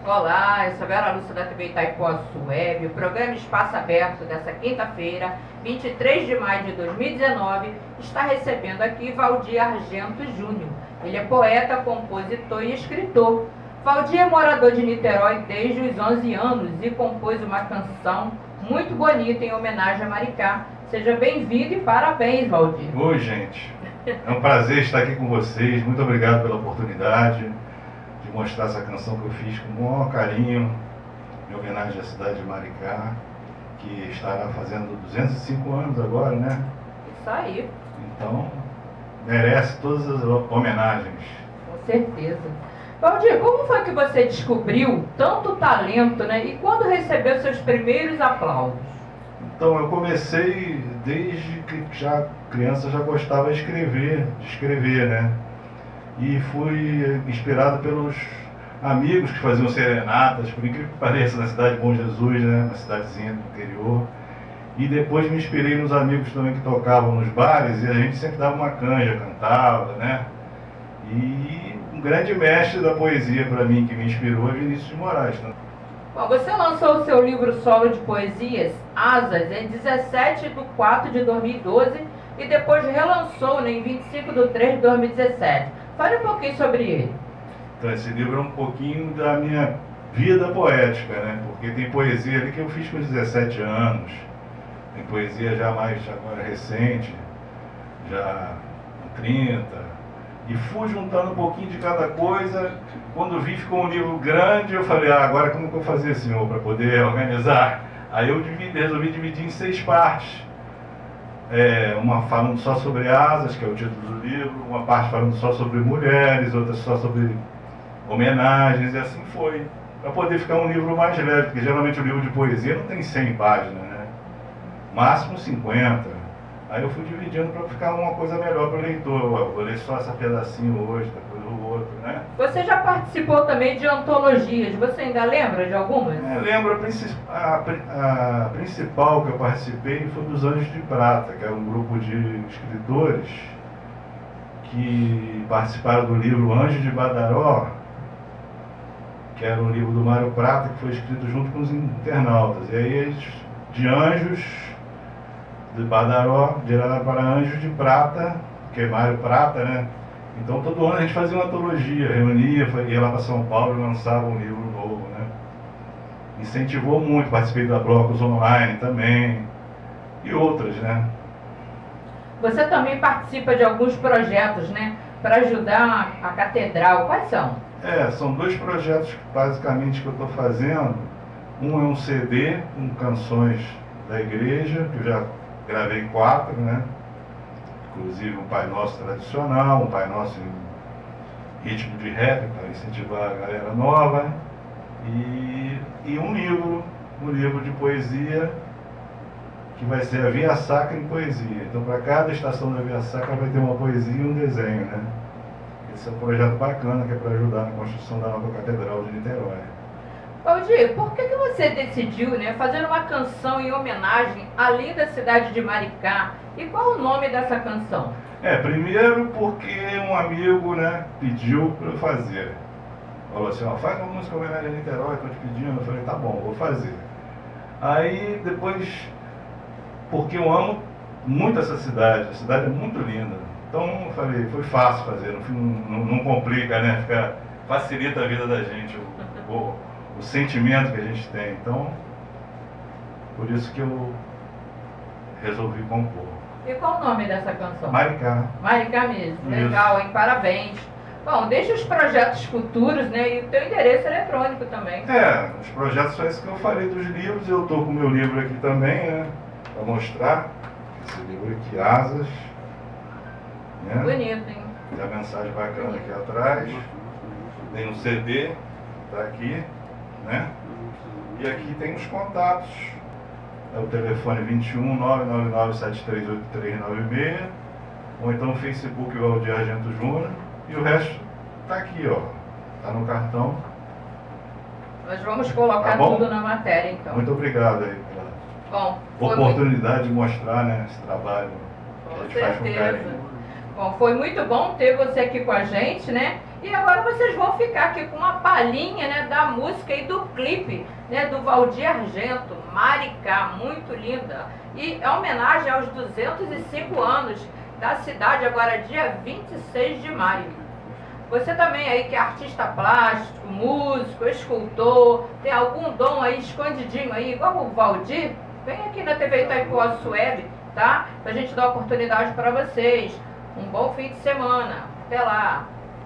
Olá, eu sou Vera Lúcia da TV Itaipuaçu Web. O programa Espaço Aberto dessa quinta-feira, 23 de maio de 2019, está recebendo aqui Valdir Argento Júnior. Ele é poeta, compositor e escritor. Valdir é morador de Niterói desde os 11 anos e compôs uma canção muito bonita em homenagem a Maricá. Seja bem-vindo e parabéns, Valdir. Oi, gente. É um prazer estar aqui com vocês. Muito obrigado pela oportunidade de mostrar essa canção que eu fiz com o maior carinho, em homenagem à cidade de Maricá, que estará fazendo 205 anos agora, né? Isso aí. Então, merece todas as homenagens. Com certeza. Valdir, como foi que você descobriu tanto talento, né? E quando recebeu seus primeiros aplausos? Então, eu comecei desde que já criança, já gostava de escrever, né? E fui inspirado pelos amigos que faziam serenatas, por incrível que pareça, na cidade de Bom Jesus, né? Uma cidadezinha do interior. E depois me inspirei nos amigos também que tocavam nos bares, e a gente sempre dava uma canja, cantava, né? E um grande mestre da poesia para mim, que me inspirou, é Vinícius de Moraes, né? Bom, você lançou o seu livro solo de poesias, Asas, em 17 de 4 de 2012 e depois relançou, né, em 25 de 3 de 2017. Fale um pouquinho sobre ele. Então, esse livro é um pouquinho da minha vida poética, né? Porque tem poesia ali que eu fiz com 17 anos, tem poesia já mais agora recente, já com 30, e fui juntando um pouquinho de cada coisa. Quando vi ficou um livro grande, eu falei, agora como que eu vou fazer, senhor, para poder organizar? Aí eu resolvi dividir em 6 partes. Uma falando só sobre asas, que é o título do livro, uma parte falando só sobre mulheres, outra só sobre homenagens, e assim foi. Para poder ficar um livro mais leve, porque geralmente o livro de poesia não tem 100 páginas, né? Máximo 50. Aí eu fui dividindo para ficar uma coisa melhor para o leitor. Eu vou ler só esse pedacinho hoje, depois o outro, né? Você já participou também de antologias, você ainda lembra de algumas? Lembro, a principal que eu participei foi dos Anjos de Prata, que era um grupo de escritores que participaram do livro Anjo de Badaró, que era um livro do Mário Prata, que foi escrito junto com os internautas. E aí eles, de Anjos de Badaró, viraram para Anjos de Prata, que é Mário Prata, né? Então todo ano a gente fazia uma antologia, reunia, ia lá para São Paulo e lançava um livro novo, né? Incentivou muito, participei da Blocos Online também, e outras, né? Você também participa de alguns projetos, né? Para ajudar a catedral. Quais são? São 2 projetos basicamente que eu estou fazendo. Um é um CD com canções da igreja, que eu já gravei 4, né? Inclusive um Pai Nosso tradicional, um Pai Nosso em ritmo de rap, para incentivar a galera nova. E um livro de poesia, que vai ser a Via Sacra em Poesia. Então, para cada estação da Via Sacra vai ter uma poesia e um desenho, né? Esse é um projeto bacana, que é para ajudar na construção da nova Catedral de Niterói. Valdir, por que você decidiu, né, fazer uma canção em homenagem à linda cidade de Maricá? E qual o nome dessa canção? Primeiro porque um amigo, né, pediu para eu fazer. Falou assim, faz uma música em homenagem a Niterói, estou te pedindo. Eu falei, tá bom, vou fazer. Aí depois, porque eu amo muito essa cidade, a cidade é muito linda. Então eu falei, foi fácil fazer, não complica, né? Facilita a vida da gente, o sentimento que a gente tem. Então, por isso que eu resolvi compor. E qual o nome dessa canção? Maricá. Maricá mesmo, Isso. Legal, hein? Parabéns. Bom, deixa os projetos futuros, né? E o teu endereço eletrônico também. Os projetos são esses que eu falei dos livros. Eu estou com o meu livro aqui também, né? Para mostrar. Esse livro aqui, Asas. Né? Bonito, hein? Tem a mensagem bacana aqui atrás. Tem um CD, tá aqui, né? E aqui tem os contatos. É o telefone 21 999 738396, ou então o Facebook Valdir Argento Júnior, e o resto tá aqui, ó. Tá no cartão. Nós vamos colocar tudo na matéria, então. Muito obrigado aí pela oportunidade de mostrar, né, esse trabalho que a gente faz com carinho. Bom, foi muito bom ter você aqui com a gente, né? E agora vocês vão ficar aqui com uma palhinha, né, da música e do clipe, né, do Valdir Argento, Maricá, muito linda. E é homenagem aos 205 anos da cidade, agora dia 26 de maio. Você também aí que é artista plástico, músico, escultor, tem algum dom aí escondidinho aí, igual o Valdir, vem aqui na TV Itaipuaçu Web, tá? Pra gente dar oportunidade para vocês. Um bom fim de semana. Até lá!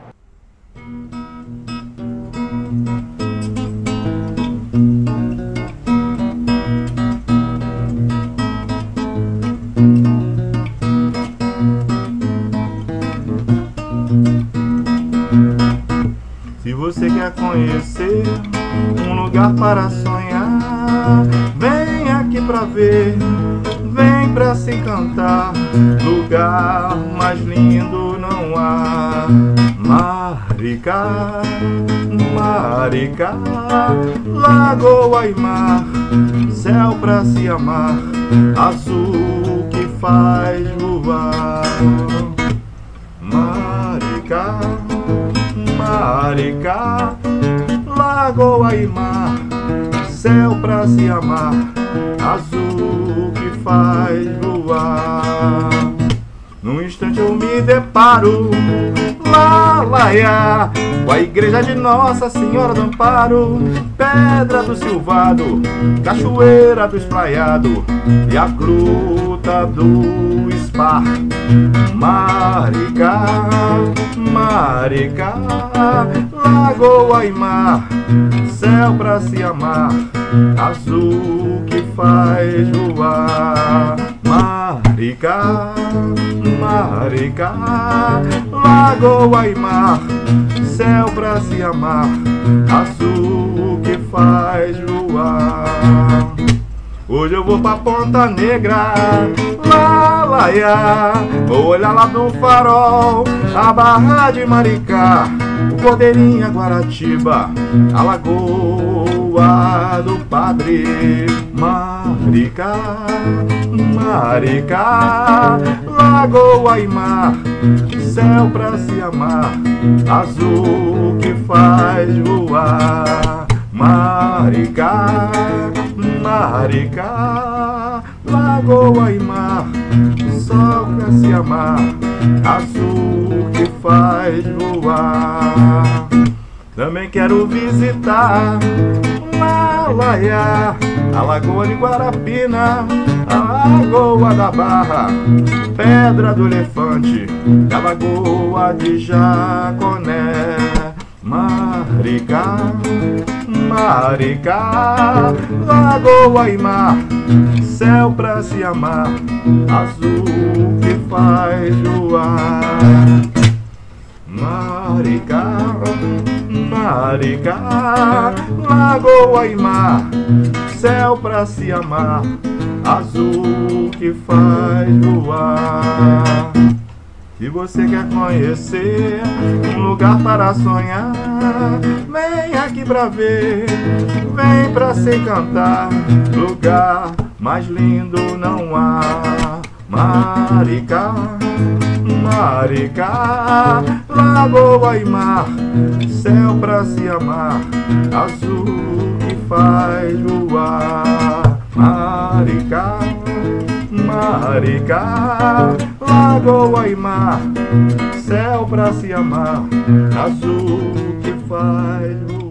Se você quer conhecer um lugar para sonhar, vem aqui pra ver, vem pra se encantar. Lugar mais lindo não há. Maricá, Maricá, lagoa e mar, céu pra se amar, azul que faz voar. Maricá, Maricá, lagoa e mar, céu pra se amar, azul que faz voar. Num instante eu me deparo, Laiá, com a igreja de Nossa Senhora do Amparo, Pedra do Silvado, Cachoeira do Espraiado e a Gruta do Spar. Maricá, Maricá, lagoa e mar, céu pra se amar, azul que faz voar. Maricá, Maricá, lagoa e mar, céu pra se amar, azul que faz voar. Hoje eu vou pra Ponta Negra, Laiá, vou olhar lá do farol a Barra de Maricá, o Cordeirinha Guaratiba, a Lagoa do Padre. Maricá, Maricá, lagoa e mar, céu pra se amar, azul que faz voar. Maricá, Maricá, lagoa e mar, sol pra se amar, azul que faz voar. Também quero visitar Laiá, a Lagoa de Guarapina, a Lagoa da Barra, Pedra do Elefante, a Lagoa de Jaconé. Maricá, Maricá, lagoa e mar, céu pra se amar, azul que faz voar. Maricá, Maricá, lagoa e mar, céu pra se amar, azul que faz voar. Se você quer conhecer um lugar para sonhar, vem aqui pra ver, vem pra se encantar. Lugar mais lindo não há. Maricá, Maricá, lagoa e mar, céu pra se amar, azul que faz voar. Maricá, Maricá, lagoa e mar, céu pra se amar, azul que faz voar.